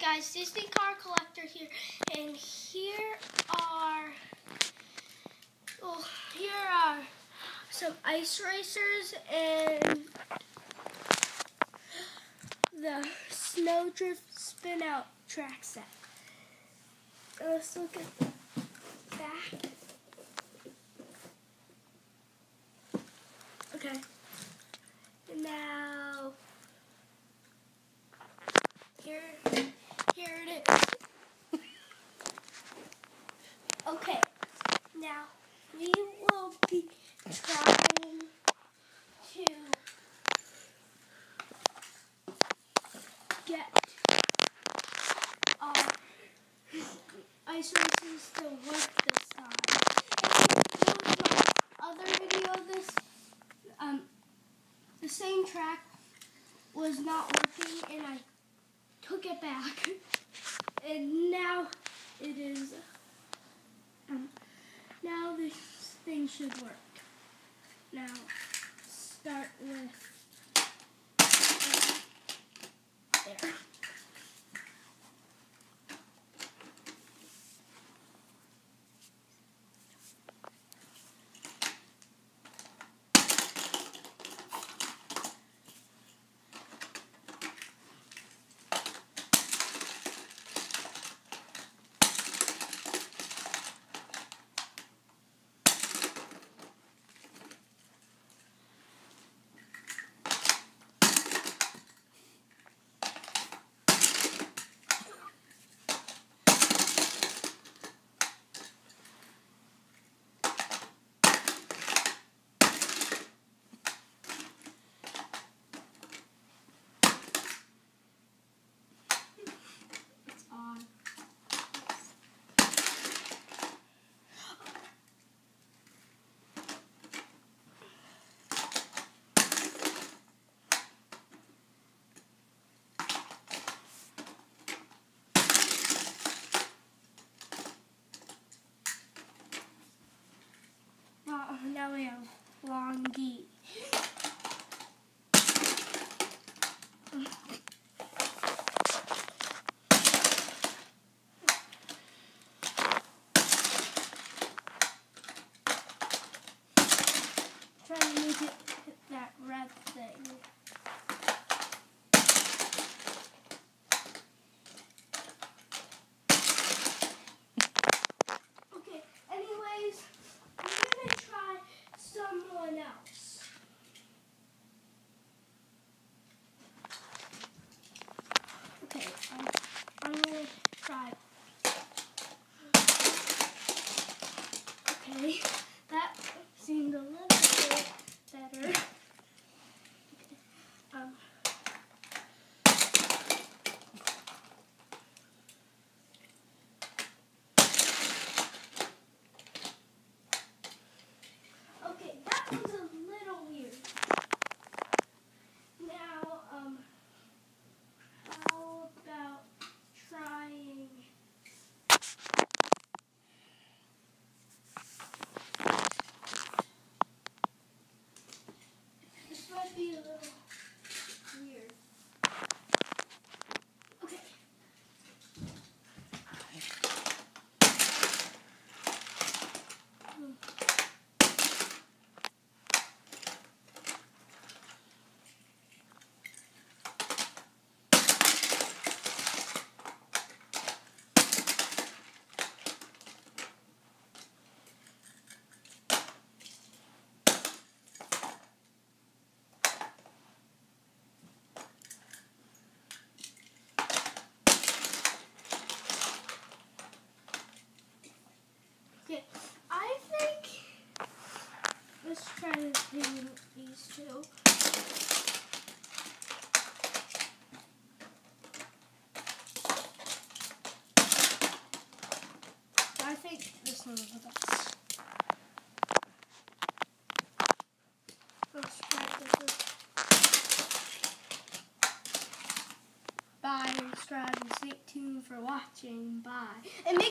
guys, Disney Car Collector here, and here are some ice racers and the Snowdrift Spin Out track set. Let's look at the back. Okay, and now here it is. Okay, now we will be trying to get our ice races to work this time. And my other video, the same track was not working, and I took it back, and now it is. Now this thing should work. Now start with there. Now we have Longy. Try to make it hit that red thing. Okay, anyways, I'm going to try someone else. Okay, I'm going to try. Okay, that seemed a little bit better. Okay, okay, that was a little weird. Now, how about trying? This might be a little weird. Okay. Okay, I think let's try hitting these two. I think this one is the best. Let's practice this. Bye, subscribe, and stay tuned for watching. Bye. And